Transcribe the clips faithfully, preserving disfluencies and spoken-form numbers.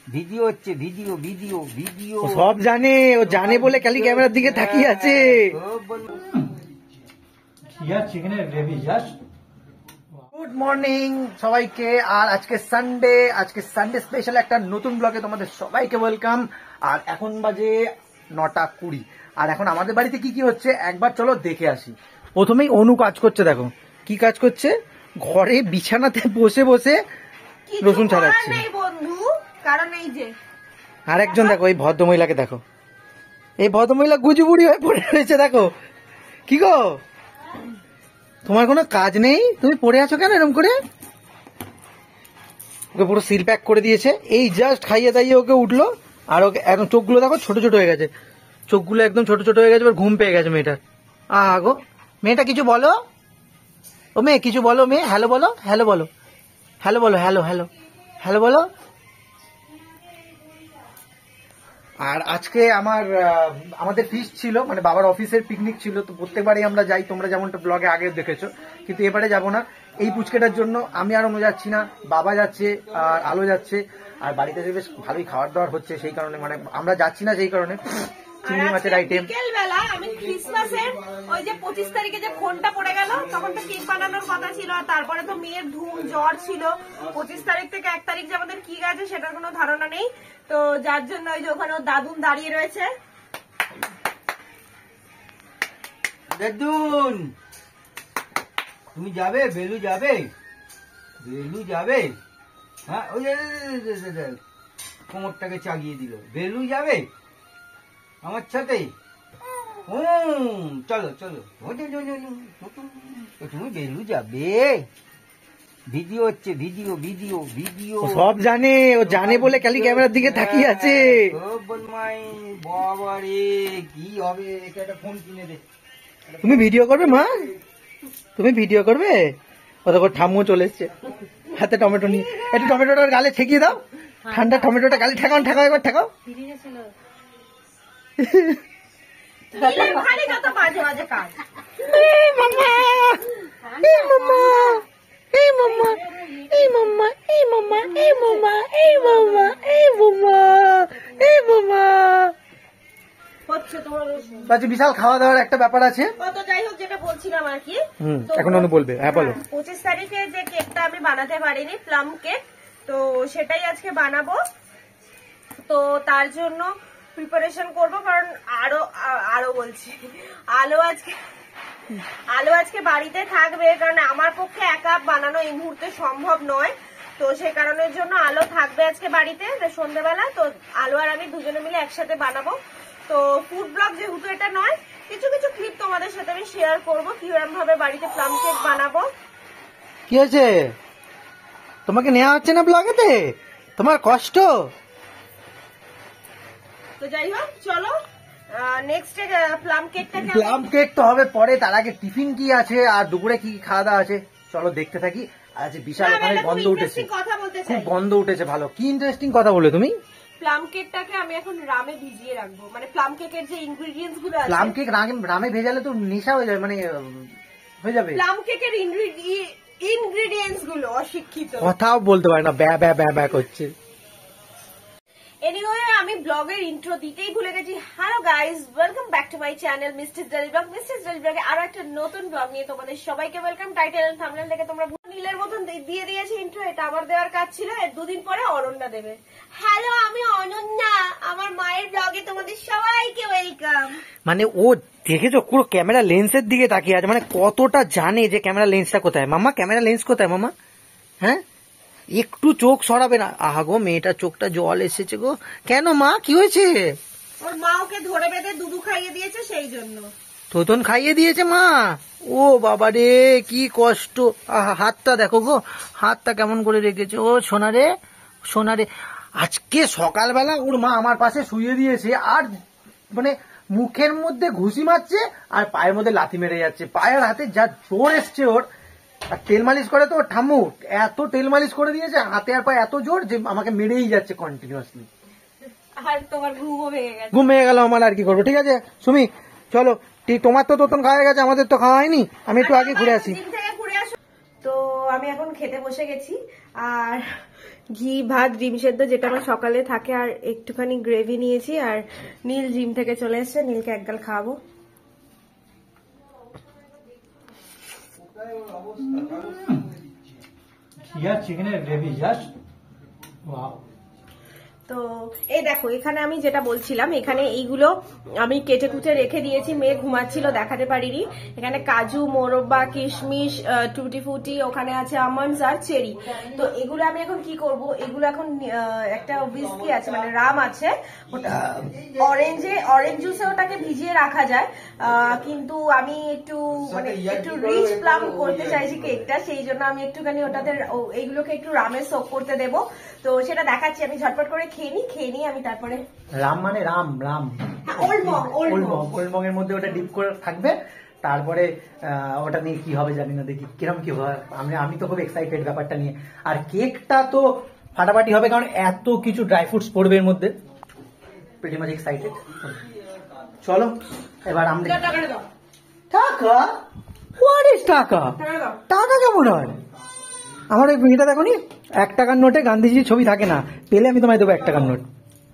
Video হচ্ছে, video video video সব জানে, ও জানে বলে খালি ক্যামেরার দিকে তাকিয়ে আছে। গুড মর্নিং সবাইকে। আর আজকে সানডে, আজকে সানডে স্পেশাল একটা নতুন ব্লগে তোমাদের সবাইকে ওয়েলকাম। আর এখন বাজে নটা কুড়ি। আর এখন আমাদের বাড়িতে কি কি হচ্ছে একবার চলো দেখে আসি। প্রথমেই অনু কাজ করছে, দেখো কি কাজ করছে। ঘরে বিছানাতে বসে বসে রসুন ছাড়াচ্ছে। কারণ এই যে আর একজন দেখো, এই ভদ্রমহিলাকে দেখো, এই ভদ্রমহিলা গুজুবুড়ি হয়ে পড়ে রয়েছে। দেখো কি গো, তোমার কোনো কাজ নেই, তুমি পড়ে আছো কেন এরকম করে? ওকে পুরো সিল প্যাক করে দিয়েছে। এই জাস্ট খাইয়ে দাইয়ে ওকে উঠলো। আর ওকে একদম চোখগুলো দেখো ছোট ছোট হয়ে গেছে, চোখগুলো একদম ছোট ছোট হয়ে গেছে। এবার ঘুম পেয়ে গেছে মেয়েটার। আহ গো মেয়েটা, কিছু বলো। ও মেয়ে কিছু বলো, মেয়ে হ্যালো বলো, হ্যালো বলো, হ্যালো বলো, হ্যালো হ্যালো হ্যালো বলো। আর আজকে আমার আমাদের ফিস্ট ছিল, মানে বাবার অফিসের পিকনিক ছিল। তো প্রত্যেকবারই আমরা যাই, তোমরা যেমনটা ব্লগে আগে দেখেছো, কিন্তু এবারে যাবো না এই পুচকেটার জন্য। আমি আর অনু যাচ্ছি না, বাবা যাচ্ছে আর আলো যাচ্ছে। আর বাড়িতে বেশ ভালোই খাবার দাবার হচ্ছে, সেই কারণে মানে আমরা যাচ্ছি না, সেই কারণে চিংড়ি মাছের আইটেম। বিকেলবেলা আমি ক্রিসমাসের ওই যে পঁচিশ তারিখে যে ফোনটা পড়ে গেল, তখন তো কেক বানানোর কথা ছিল। আর তারপরে তো মেয়ের ধুম জ্বর ছিল। পঁচিশ তারিখ থেকে এক তারিখ যে আমাদের কি গেছে সেটার কোনো ধারণা নেই। তো যার জন্য ওই যে ওখানে দাদুন দাঁড়িয়ে রয়েছে। দাদুন তুমি যাবে, বেলু যাবে, বেলু যাবে। হ্যাঁ ওই কোমরটাকে চাগিয়ে দিল। বেলু যাবে আমার সাথে। হুম চলো চলো, তুমি বেলু যাবে। ভিডিও হচ্ছে, ভিডিও ভিডিও ভিডিও সব জানে, ও জানে বলে খালি ক্যামেরার দিকে তাকিয়ে আছে। বাবা রে কি হবে, একটা ফোন কিনে দে। তুমি ভিডিও করবে মা, তুমি ভিডিও করবে। ওদের ঠাম্মু চলে এসছে হাতে টমেটো নিয়ে। একটু টমেটোটার গালে ঠেকিয়ে দাও, ঠান্ডা টমেটোটা গালে ঠেকাও, ঠেকাও একবার ঠেকাও। যত বাজে বাজে কাজ। এই মাম্মা, এই মাম্মা, এই মাম্মা, এই মাম্মা, এই মাম্মা, এই মাম্মা, এই মাম্মা, এই মাম্মা, এই মাম্মা হচ্ছে তোমার বাচ্চা। বিশাল খাওয়া দাওয়ার একটা ব্যাপার আছে। তো যাই হোক, যেটা বলছিলাম আর কি, এখন অনু বলবে। হ্যাঁ বলো। পঁচিশ তারিখে যে কেকটা আমি বানাতে পারিনি, প্লাম কেক, তো সেটাই আজকে বানাবো। তো তার জন্য প্রিপারেশন করব, কারণ আরো আরো বলছি আলো আজকে আলো আজকে বাড়িতে থাকবে, কারণ আমার পক্ষে একা বানানো এই মুহূর্তে সম্ভব নয়। তো সে কারণের জন্য আলো থাকবে আজকে বাড়িতে সন্ধ্যেবেলা। তো আলো আর আমি দুজনে মিলে একসাথে বানাবো। তো ফুড ব্লগ যেহেতু এটা নয়, কিছু কিছু ক্লিপ তোমাদের সাথে আমি শেয়ার করবো কিরকম ভাবে বাড়িতে প্লাম কেক বানাবো। কি হয়েছে, তোমাকে নেওয়া হচ্ছে না ব্লগেতে? তোমার কষ্ট। তো যাই হোক চলো, নেক্সট প্লাম কেকটা প্লাম কেক তো হবে পরে। তার আগে টিফিন কি আছে আর দুপুরে কি খাওয়া দাওয়া আছে চলো দেখতে থাকি। আজ বিশাল এখানে গন্ধ উঠেছে, খুব গন্ধ উঠেছে। ভালো, কি ইন্টারেস্টিং কথা বলে তুমি। প্লাম কেকটাকে আমি এখন রামে ভিজিয়ে রাখবো, মানে প্লাম কেকের যে ইনগ্রেডিয়েন্টস গুলো আছে। প্লাম কেক রামে ভেজালে তো নেশা হয়ে যাবে, মানে হয়ে যাবে। প্লাম কেকের ইনগ্রেডিয়েন্টস গুলো অশিক্ষিত, কথাও বলতে পারে না, ব্যা ব্যা ব্যা ব্যা করছে। এনিওয়ে আমি ব্লগের ইন্ট্রো দিতেই ভুলে গেছি। Hello guys, welcome back to my channel মিস্টেস ডেলি ব্লগ। মিস্টেস ডেলি ব্লগে আরো একটা নতুন ব্লগ নিয়ে তোমাদের সবাইকে ওয়েলকাম। টাইটেল এন্ড থাম্বনেল দেখে তোমরা নীলের মতন দিয়ে দিয়েছি ইন্ট্রো, এটা আমার দেওয়ার কাজ ছিল। এর দুদিন পরে অনন্যা দেবে। হ্যালো, আমি অনন্যা, আমার মায়ের ব্লগে তোমাদের সবাইকে ওয়েলকাম। মানে ও দেখেছো পুরো ক্যামেরা লেন্সের দিকে তাকিয়ে আছে, মানে কতটা জানে যে ক্যামেরা লেন্সটা কোথায়। মামা ক্যামেরা লেন্স কোথায় মামা? হ্যাঁ একটু চোখ সরাবে না। আহা গো মেয়েটার চোখটা জল এসেছে গো। কেন মা, কি হয়েছে? ওর মা ওকে ধরে বেঁধে দুধু খাইয়ে দিয়েছে, সেই জন্য। তোতন খাইয়ে দিয়েছে মা? ও বাবা রে কি কষ্ট। আহা হাতটা দেখো গো, হাতটা কেমন করে রেখেছে। ও সোনারে, সোনারে। আজকে সকালবেলা ওর মা আমার পাশে শুয়ে দিয়েছে, আর মানে মুখের মধ্যে ঘুষি মারছে আর পায়ের মধ্যে লাথি মেরে যাচ্ছে। পায়ের হাতে যা জোর এসছে ওর। আর তেল মালিশ করে তো ঠাম্মু, এত তেল মালিশ করে দিয়েছে হাতে আর পায়ে এত জোর যে আমাকে মেরেই যাচ্ছে কন্টিনিউয়াসলি। আর তোমার ঘুমও ভেঙে গেছে। ঘুম ভেঙে গেল আমার, আর কি করবো। ঠিক আছে সুমি চলো, তোমার তো তোতন খাওয়া গেছে, আমাদের তো খাওয়া হয়নি। আমি একটু আগে ঘুরে আসি। তো আমি এখন খেতে বসে গেছি, আর ঘি ভাত ডিম সেদ্ধ যেটা আমার সকালে থাকে, আর একটুখানি গ্রেভি নিয়েছি, আর নীল জিম থেকে চলে এসছে, নীলকে একগাল খাওয়াবো। চিকেনের গ্রেভি জাস্ট ওয়াও। তো এই দেখো এখানে আমি যেটা বলছিলাম, এখানে এইগুলো আমি কেটে কুটে রেখে দিয়েছি, মেয়ে ঘুমাচ্ছিল দেখাতে পারিনি। এখানে কাজু, মোরব্বা, কিশমিশ, টুটি ফুটি, ওখানে আছে আমন্ডস আর চেরি। তো এগুলো আমি এখন কি করব, এগুলো এখন একটা উইস্কি আছে মানে রাম আছে, ওটা অরেঞ্জে অরেঞ্জ জুসে ওটাকে ভিজিয়ে রাখা যায়, কিন্তু আমি একটু মানে একটু রিচ প্লাম করতে চাইছি কেকটা, সেই জন্য আমি একটুখানি ওটাতে এইগুলোকে একটু রামে সোক করতে দেবো। তো সেটা দেখাচ্ছি, আমি ঝটপট করে খেয়ে নি, খেয়ে নিই আমি তারপরে। রাম মানে rum rum Old Monk, Old Monk, Old Monk এর মধ্যে ওটা ডিপ করে থাকবে, তারপরে ওটা নিয়ে কি হবে জানি না, দেখি কিরম কি হয়। আমি আমি তো খুব এক্সাইটেড ব্যাপারটা নিয়ে। আর কেকটা তো ফাটাফাটি হবে, কারণ এত কিছু ড্রাই ফ্রুটস পড়বে এর মধ্যে। Pretty much excited. চলো এবার আমরা টাকা, হোয়াট ইজ টাকা? টাকা কেমন হয়? আমার ওই মেয়েটা দেখো নি, এক টাকার নোটে গান্ধীজির ছবি থাকে না, পেলে আমি তোমায় দেবো এক টাকার নোট।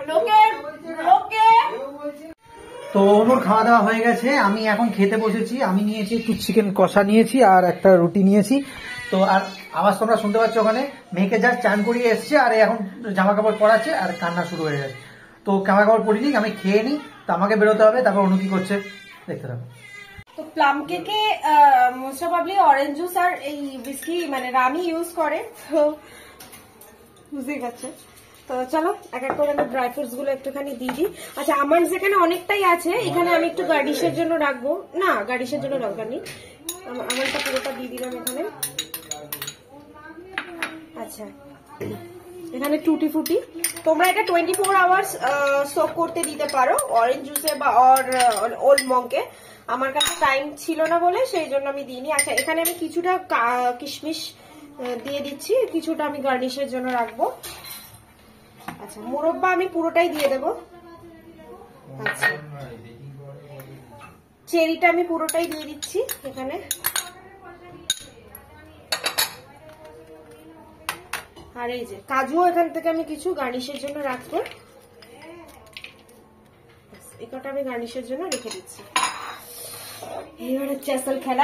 তো ওর খাওয়া দাওয়া হয়ে গেছে, আমি এখন খেতে বসেছি। আমি নিয়েছি একটু চিকেন কষা নিয়েছি আর একটা রুটি নিয়েছি। তো আর আওয়াজ তোমরা শুনতে পাচ্ছ, ওখানে মেয়েকে যা চান করিয়ে এসছে, আর এখন জামা কাপড় পরাচ্ছে আর কান্না শুরু হয়ে গেছে। তো জামা কাপড় পরিনি, আমি খেয়ে নিই, তো আমাকে বেরোতে হবে, তারপর অনু কি করছে দেখতে থাকো। তো প্লাম কেকে মোস্ট প্রবাবলি অরেঞ্জ জুস আর এই বিস্কি মানে রামি ইউজ করে, তো বুঝতেই পারছে। তো চলো এক এক করে আমি ড্রাই ফ্রুটস গুলো একটুখানি দিয়ে দিই। আচ্ছা আমার যেখানে অনেকটাই আছে, এখানে আমি একটু গার্নিশের জন্য রাখবো, না গার্নিশের জন্য দরকার নেই, আমারটা পুরোটা দিয়ে দিলাম এখানে। আচ্ছা এখানে টুটি ফুটি, তোমরা এটা টোয়েন্টি ফোর আওয়ার্স সোক করতে দিতে পারো অরেঞ্জ জুসে বা অর ওল্ড মংকে। আমার কাছে টাইম ছিল না বলে সেই জন্য আমি দিইনি। আচ্ছা এখানে আমি কিছুটা কিশমিশ দিয়ে দিচ্ছি, কিছুটা আমি গার্নিশের জন্য রাখবো। আচ্ছা মোরব্বা আমি পুরোটাই দিয়ে দেবো। আচ্ছা চেরিটা আমি পুরোটাই দিয়ে দিচ্ছি এখানে। আর এই যে কাজুও এখান থেকে আমি কিছু গার্নিশের জন্য রাখবো, এটা আমি গার্নিশের জন্য রেখে দিচ্ছি। এইবার হচ্ছে আসল খেলা,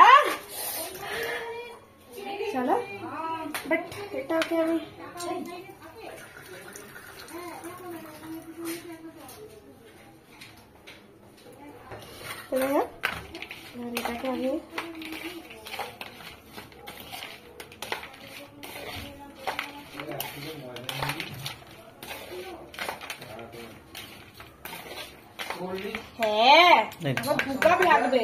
চলো। বাট এটাকে আমি এটাকে আমি হ্যাঁ ভুকাপ লাগবে,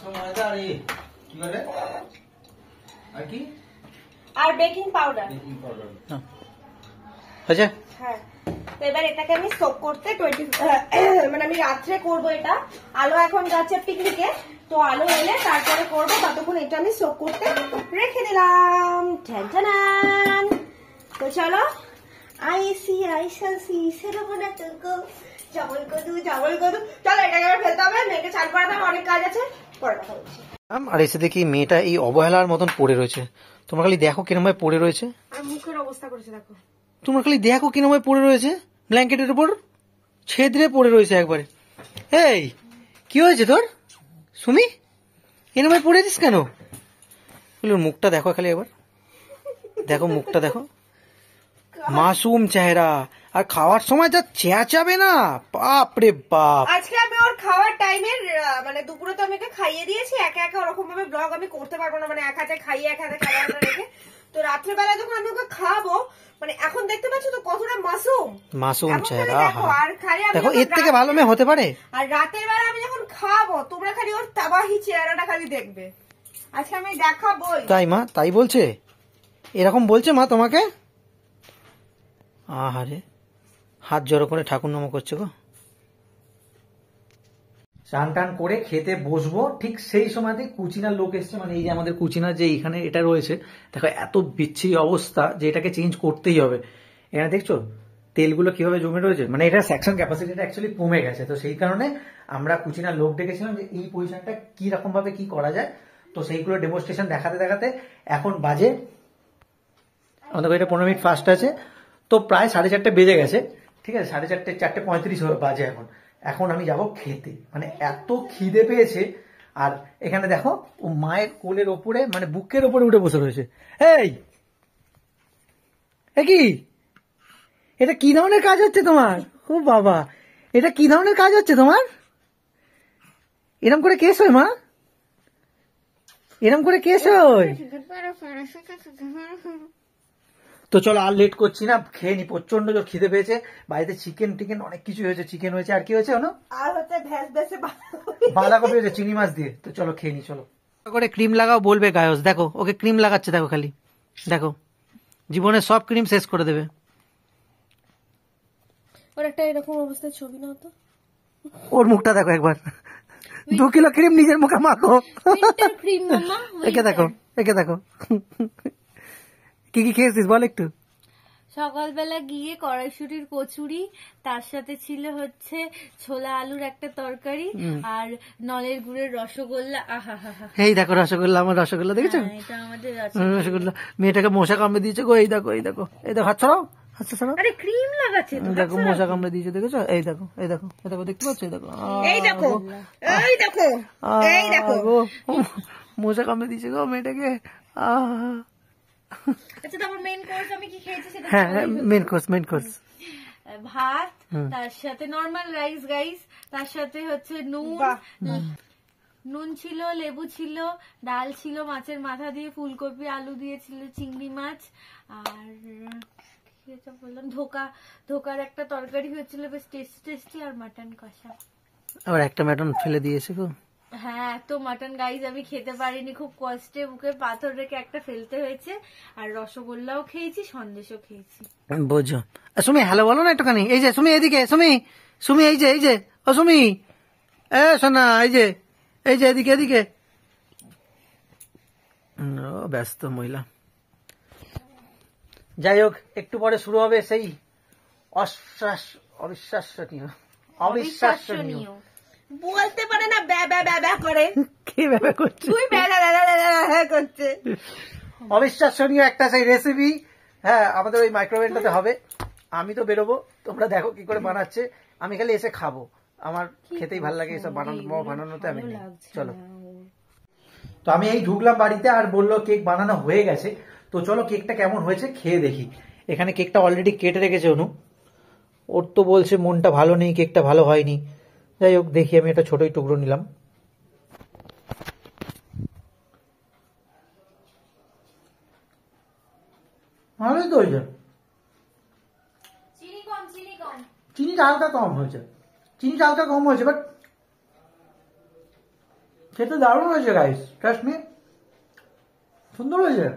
আর বেকিং পাউডার। আচ্ছা হ্যাঁ তো এবার এটাকে আমি সোক করতে টোয়েন্টি মানে আমি রাত্রে করবো এটা। আলো এখন যাচ্ছে পিকনিকে, তো আলো এলে তারপরে করবো, ততক্ষণ এটা আমি সোক করতে রেখে দিলাম। তো চলো আইসি আইসি সেরকম না তো চাবল কদু চাবল কদু, চলো এটাকে আবার ফেলতে হবে, মেয়েকে চান করাতে হবে, অনেক কাজ আছে, পরে কথা বলছি। আর এসে দেখি মেয়েটা এই অবহেলার মতন পড়ে রয়েছে। তোমরা খালি দেখো কিরম ভাবে পড়ে রয়েছে, আর মুখের অবস্থা করেছে দেখো, তোমরা খালি দেখো কিরম ভাবে পড়ে রয়েছে, ব্ল্যাঙ্কেটের উপর ছেদরে পড়ে রয়েছে একবারে। এই কি হয়েছে তোর সুমি, এরম ভাবে পড়েছিস কেন? মুখটা দেখো খালি একবার, দেখো মুখটা দেখো, মাসুম চেহারা, আর খাওয়ার সময় যা চেঁচাবে না, বাপ রে বাপ। আজকে আমি ওর খাওয়ার টাইমের মানে দুপুরে তো আমি ওকে খাইয়ে দিয়েছি, একা একা ওরকম ভাবে ব্লগ আমি করতে পারবো না, মানে এক হাতে খাইয়ে এক হাতে খাবারটা রেখে। তো রাত্রেবেলা যখন আমি ওকে খাওয়াবো, মানে এখন দেখতে পাচ্ছ তো কতটা মাসুম মাসুম চেহারা, আর খালি দেখো এর থেকে ভালো মেয়ে হতে পারে। আর রাতের বেলা আমি যখন খাওয়াবো, তোমরা খালি ওর তাবাহি চেহারাটা খালি দেখবে, আজকে আমি দেখাবো। তাই মা তাই বলছে, এরকম বলছে মা তোমাকে? আহারে হাত জড়ো করে ঠাকুর নাম করছে গো। চান টান করে খেতে বসবো, ঠিক সেই সময়তে কুচিনার লোক এসছে, মানে এই যে আমাদের কুচিনার যে এখানে এটা রয়েছে, দেখো এত বিচ্ছিরি অবস্থা যে এটাকে চেঞ্জ করতেই হবে। এখানে দেখছো তেলগুলো কিভাবে জমে রয়েছে, মানে এটা সেকশন ক্যাপাসিটিটা অ্যাকচুয়ালি কমে গেছে। তো সেই কারণে আমরা কুচিনার লোক ডেকেছিলাম যে এই পজিশনটা কি রকম ভাবে কি করা যায়। তো সেইগুলো ডেমনস্ট্রেশন দেখাতে দেখাতে এখন বাজে আমাদের ঘড়িটা পনেরো মিনিট ফাস্ট আছে। তো প্রায় সাড়ে চারটে বেজে গেছে, ঠিক আছে, সাড়ে চারটে চারটে পঁয়ত্রিশ বাজে এখন। এখন আমি যাব খেতে, মানে এত খিদে পেয়েছে। আর এখানে দেখো ও মায়ের কোলের ওপরে মানে বুকের ওপরে উঠে বসে রয়েছে। এই এ কি, এটা কি ধরনের কাজ হচ্ছে তোমার? ও বাবা, এটা কি ধরনের কাজ হচ্ছে তোমার? এরম করে কেস হয় মা, এরম করে কেস হয়? তো চলো আর লেট করছি না, খেয়ে নি, প্রচন্ড জোর খিদে পেয়েছে। বাড়িতে চিকেন টিকেন অনেক কিছু হয়েছে, চিকেন হয়েছে আর কি হয়েছে না, আর হচ্ছে ভেজ ভেজে বাঁধাকপি হয়েছে চিংড়ি মাছ দিয়ে। তো চলো খেয়ে নি, চলো। করে ক্রিম লাগাও বলবে গায়স, দেখো ওকে ক্রিম লাগাচ্ছে, দেখো খালি দেখো, জীবনে সব ক্রিম শেষ করে দেবে। ওর একটা এরকম অবস্থায় ছবি নাও তো, ওর মুখটা দেখো একবার, দু কিলো ক্রিম নিজের মুখে মাখো। ক্রিম মামা একে দেখো, একে দেখো, কি কি খেয়েছিস বল একটু। সকালবেলা গিয়ে কড়াইশুটির কচুরি, তার সাথে ছিল হচ্ছে ছোলা আলুর একটা তরকারি, আর নলের গুড়ের রসগোল্লা। আহা হা হা, এই দেখো রসগোল্লা, আমার রসগোল্লা দেখেছো? এটা আমাদের রসগোল্লা। মেয়েটাকে মশা কামড়ে দিয়েছে গো, এই দেখো এই দেখো এই দেখো, হাত ছড়াও, হাত ছড়াও। আরে ক্রিম লাগাচ্ছে তো, দেখো মশা কামড়ে দিয়েছে, দেখেছো? এই দেখো এই দেখো এই দেখো, দেখতে পাচ্ছ? এই দেখো, এই দেখো এই দেখো এই দেখো, মশা কামড়ে দিয়েছে গো মেয়েটাকে। আহ আচ্ছা তারপর মেইন কোর্স আমি কি খেয়েছি সেটা হ্যাঁ, মেন কোর্স, মেন কোর্স ভাত, তার সাথে নরমাল রাইস গাইস, তার সাথে হচ্ছে নুন, নুন ছিল, লেবু ছিল, ডাল ছিল মাছের মাথা দিয়ে, ফুলকপি আলু দিয়ে ছিল, চিংড়ি মাছ, আর কি এটা বললাম, ধোকা, ধোকার একটা তরকারি হয়েছিল বেশ টেস্টি টেস্টি, আর মাটন কষা। আবার একটা ম্যাটন ফেলে দিয়েছে গো। হ্যাঁ, তো মাটন গাইজ আমি খেতে পারিনি, খুব কষ্টে বুকে পাথর রেখে একটা ফেলতে হয়েছে। আর রসগোল্লাও খেয়েছি, সন্দেশও খেয়েছি। বোঝো। সুমি হ্যালো বলো না একটুখানি। এই যে সুমি এদিকে, সুমি সুমি এই যে এই যে ও সুমি, এ শোনা, এই যে এই যে এদিকে এদিকে। ও ব্যস্ত মহিলা। যাই হোক, একটু পরে শুরু হবে সেই অশ্বাস অবিশ্বাসনীয় অবিশ্বাসনীয় বলতে পারে না, ব্যা ব্যা ব্যা ব্যা করে। কে ব্যাপার করছে? তুই ব্যা ব্যা ব্যা ব্যা ব্যা ব্যা করছে। অবিশ্বাসনীয় একটা সেই রেসিপি। হ্যাঁ, আমাদের ওই মাইক্রোওভেনটাতে হবে। আমি তো বেরোবো, তোমরা দেখো কি করে বানাচ্ছে। আমি খালি এসে খাবো, আমার খেতেই ভালো লাগে এসব বানানো, বানানোতে আমি নেই। চলো, তো আমি এই ঢুকলাম বাড়িতে আর বললো কেক বানানো হয়ে গেছে। তো চলো কেকটা কেমন হয়েছে খেয়ে দেখি। এখানে কেকটা অলরেডি কেটে রেখেছে অনু। ওর তো বলছে মনটা ভালো নেই, কেকটা ভালো হয়নি। যাই হোক দেখি, আমি একটা ছোটই টুকরো নিলাম। ভালোই তো হয়েছে, চিনি কম, চিনি কম, চিনিটা হালকা কম হয়েছে, চিনিটা হালকা কম হয়েছে, বাট খেতে দারুণ হয়েছে গাইস, ট্রাস্ট মি, সুন্দর হয়েছে।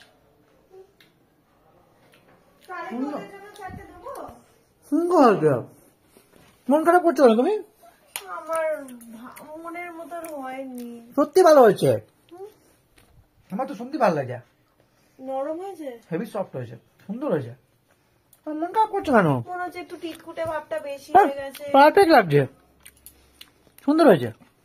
সুন্দর হয়েছে। মন খারাপ করছো না তুমি? আমার মনের মতন হয়নি, সত্যি ভালো হয়েছে, আমার তো শুনতে ভালো লাগে। নরম হয়েছে, হেভি সফট হয়েছে, সুন্দর হয়েছে। মন খারাপ করছো কেন? মনে হচ্ছে একটু টিটকুটে ভাবটা বেশি হয়ে গেছে। পারফেক্ট লাগছে, সুন্দর হয়েছে।